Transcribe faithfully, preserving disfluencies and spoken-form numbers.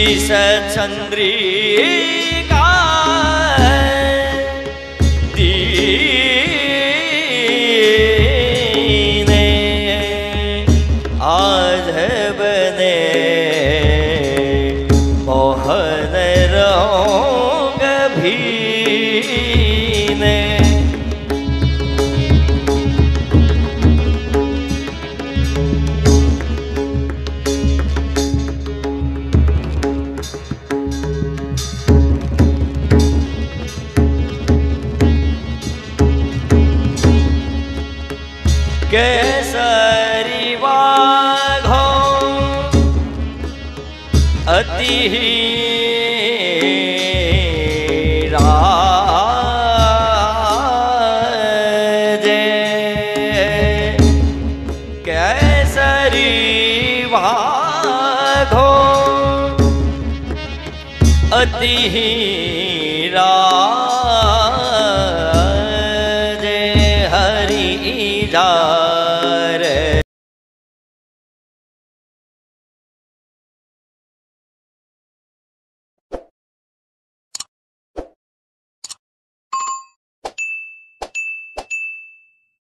चंद्रिका दीने आज बने मोहन रंग भीने। केसरी वाघो अति राजे केसरी वाघो अति राजे हरि जा